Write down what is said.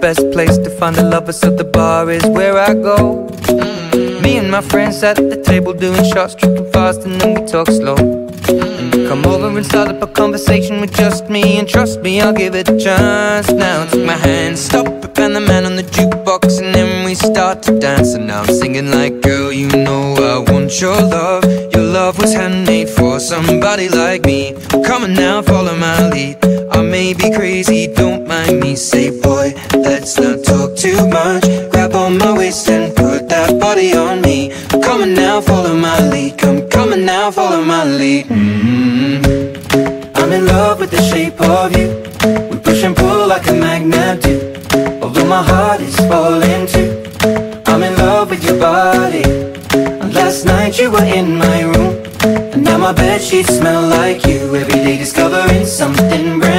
best place to find a lover, so the bar is where I go. Me and my friends at the table doing shots, tripping fast, and then we talk slow. And you come over and start up a conversation with just me, and trust me, I'll give it a chance. Now take my hand, stop it, and the man on the jukebox, and then we start to dance. And now I'm singing like, girl, you know I want your love. Your love was handmade for somebody like me. Come on now, follow my lead. I may be crazy, don't mind me. Say, boy, let's not talk too much. Grab on my waist and put that body on me. Come on now, follow my lead. Come on now, follow my lead. I'm in love with the shape of you. We push and pull like a magnet do. Although my heart is falling too, I'm in love with your body. And last night you were in my room, and now my bedsheets smell like you. Every day discovering something brand new.